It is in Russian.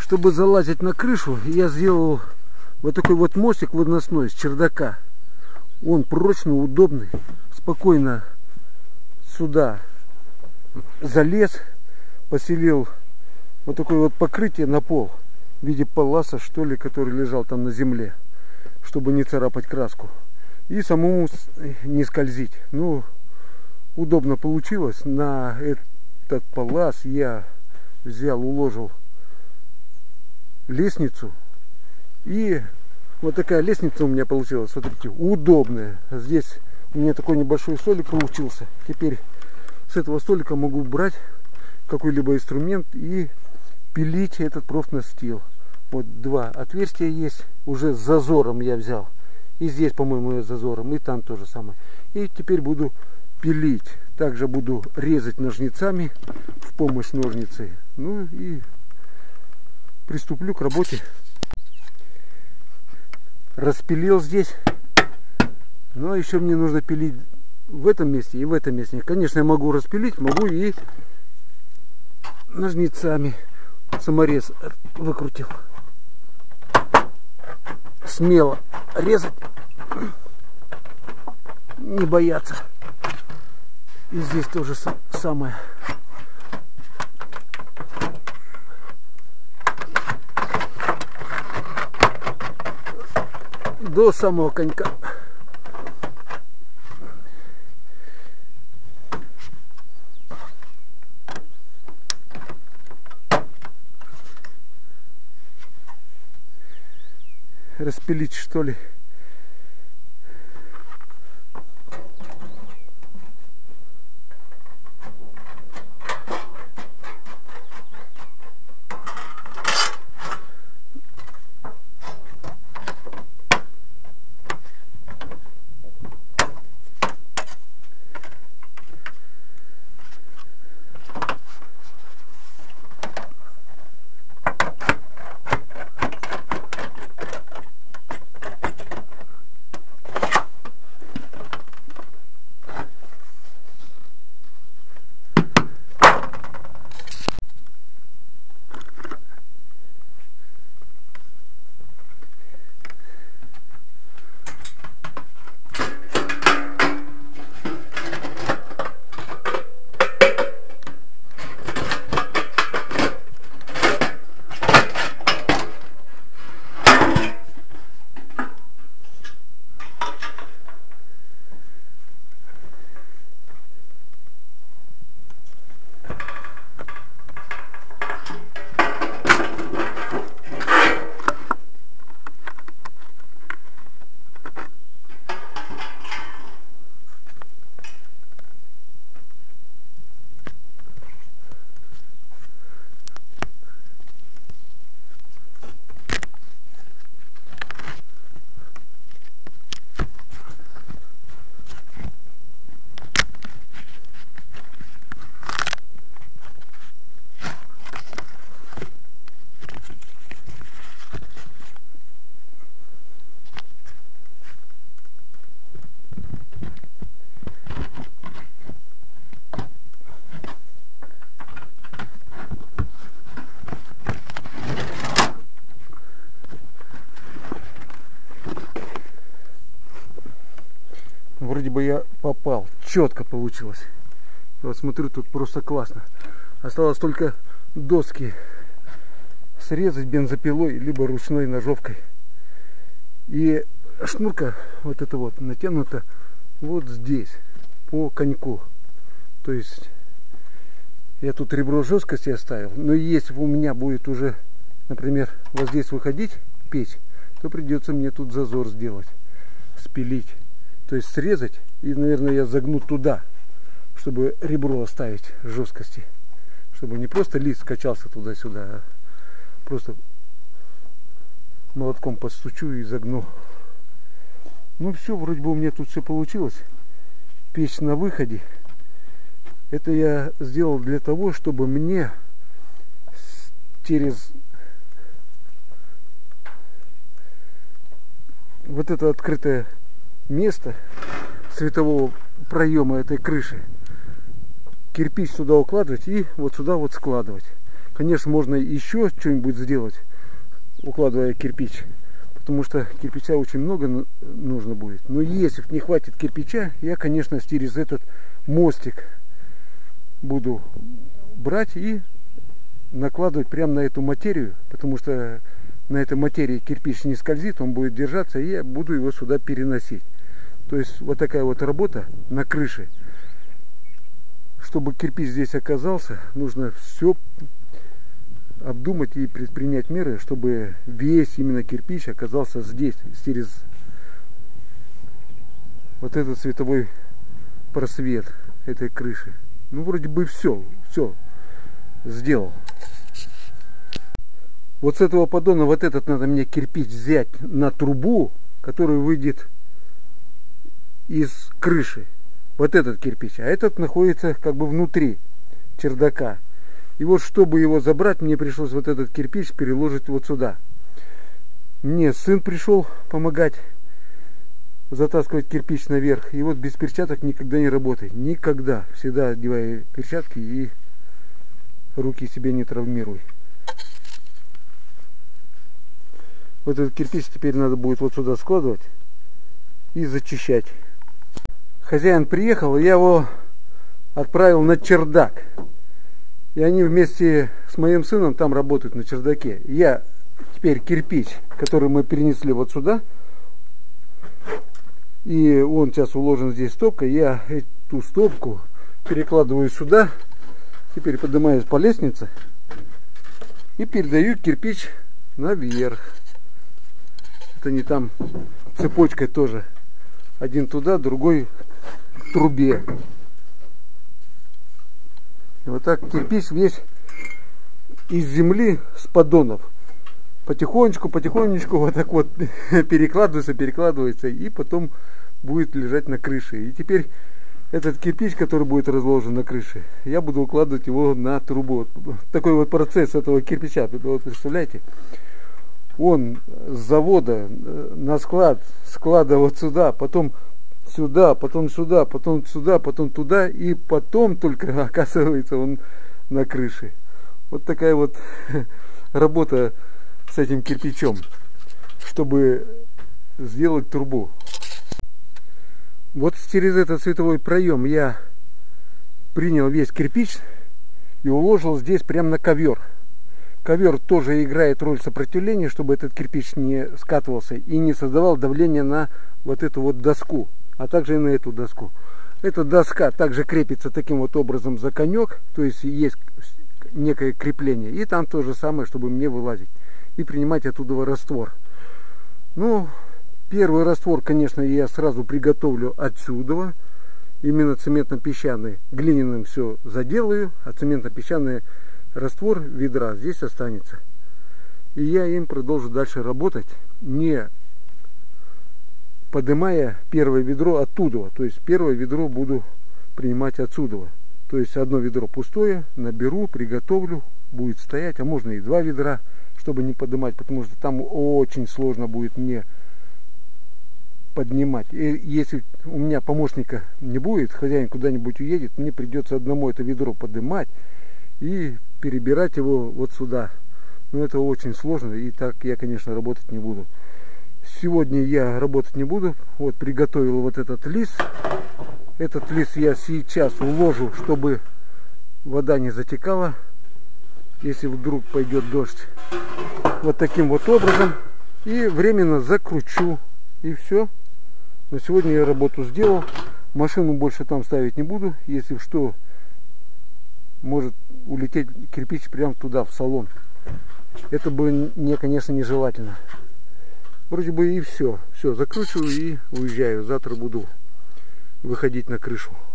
Чтобы залазить на крышу, я сделал вот такой вот мостик выносной с чердака. Он прочный, удобный. Спокойно сюда залез, поселил вот такое вот покрытие на пол в виде паласа, что ли, который лежал там на земле, чтобы не царапать краску и самому не скользить. Ну, удобно получилось. На этот палас я взял, уложил лестницу, и вот такая лестница у меня получилась. Смотрите, удобная. Здесь у меня такой небольшой столик получился. Теперь с этого столика могу брать какой-либо инструмент и пилить этот профнастил. Вот два отверстия есть, уже с зазором я взял. И здесь, по-моему, с зазором, и там тоже самое. И теперь буду пилить. Также буду резать ножницами в помощь ножницы. Ну и приступлю к работе. Распилил здесь. Но еще мне нужно пилить в этом месте и в этом месте. Конечно, я могу распилить, могу и ножницами. Саморез выкрутил. Смело резать, не бояться. И здесь тоже самое. До самого конька. Распилить, что ли. Вроде бы я попал, четко получилось. Вот смотрю, тут просто классно. Осталось только доски срезать бензопилой, либо ручной ножовкой. И шнурка вот эта вот натянута вот здесь, по коньку. То есть я тут ребро жесткости оставил. Но если у меня будет уже, например, вот здесь выходить печь, то придется мне тут зазор сделать, спилить. То есть срезать, и, наверное, я загну туда, чтобы ребро оставить жесткости. Чтобы не просто лист качался туда-сюда, а просто молотком подстучу и загну. Ну все, вроде бы у меня тут все получилось. Печь на выходе. Это я сделал для того, чтобы мне через вот это открытое место светового проема этой крыши кирпич сюда укладывать и вот сюда вот складывать. Конечно, можно еще что-нибудь сделать, укладывая кирпич, потому что кирпича очень много нужно будет. Но если не хватит кирпича, я, конечно, через этот мостик буду брать и накладывать прямо на эту материю, потому что на этой материи кирпич не скользит, он будет держаться, и я буду его сюда переносить. То есть вот такая вот работа на крыше. Чтобы кирпич здесь оказался, нужно все обдумать и предпринять меры, чтобы весь именно кирпич оказался здесь, через вот этот световой просвет этой крыши. Ну, вроде бы все сделал. Вот с этого поддона вот этот надо мне кирпич взять на трубу, который выйдет из крыши. Вот этот кирпич. А этот находится как бы внутри чердака. И вот чтобы его забрать, мне пришлось вот этот кирпич переложить вот сюда. Мне сын пришел помогать затаскивать кирпич наверх. И вот без перчаток никогда не работай. Никогда. Всегда одевай перчатки и руки себе не травмируй. Вот этот кирпич теперь надо будет вот сюда складывать и зачищать. Хозяин приехал, я его отправил на чердак. И они вместе с моим сыном там работают на чердаке. Я теперь кирпич, который мы перенесли вот сюда, и он сейчас уложен здесь стопкой, я эту стопку перекладываю сюда, теперь поднимаюсь по лестнице и передаю кирпич наверх. Это не там цепочкой тоже. Один туда, другой к трубе. И вот так кирпич весь из земли с поддонов потихонечку вот так вот перекладывается, и потом будет лежать на крыше. И теперь этот кирпич, который будет разложен на крыше, я буду укладывать его на трубу. Вот такой вот процесс этого кирпича. Вот представляете? Он с завода на склад, склада вот сюда, потом сюда, потом сюда, потом сюда, потом туда, и потом только оказывается он на крыше. Вот такая вот работа с этим кирпичом, чтобы сделать трубу. Вот через этот световой проем я принял весь кирпич и уложил здесь прямо на ковер. Ковер тоже играет роль сопротивления, чтобы этот кирпич не скатывался и не создавал давление на вот эту вот доску, а также и на эту доску. Эта доска также крепится таким вот образом за конек, то есть есть некое крепление. И там то же самое, чтобы мне вылазить и принимать оттуда раствор. Ну, первый раствор, конечно, я сразу приготовлю отсюда. Именно цементно-песчаный. Глиняным все заделаю, а цементно-песчаный раствор ведра здесь останется. И я им продолжу дальше работать, не поднимая первое ведро оттуда. То есть первое ведро буду принимать отсюда. То есть одно ведро пустое наберу, приготовлю, будет стоять, а можно и два ведра, чтобы не поднимать, потому что там очень сложно будет мне поднимать. И если у меня помощника не будет, хозяин куда-нибудь уедет, мне придется одному это ведро поднимать и перебирать его вот сюда. Но это очень сложно, и так я, конечно, работать не буду. Сегодня я работать не буду. Вот приготовил вот этот лист. Этот лист я сейчас уложу, чтобы вода не затекала, если вдруг пойдет дождь. Вот таким вот образом. И временно закручу. И все. На сегодня я работу сделал. Машину больше там ставить не буду. Если что, может улететь кирпич прямо туда, в салон. Это бы мне, конечно, нежелательно. Вроде бы и все. Все, закручиваю и уезжаю. Завтра буду выходить на крышу.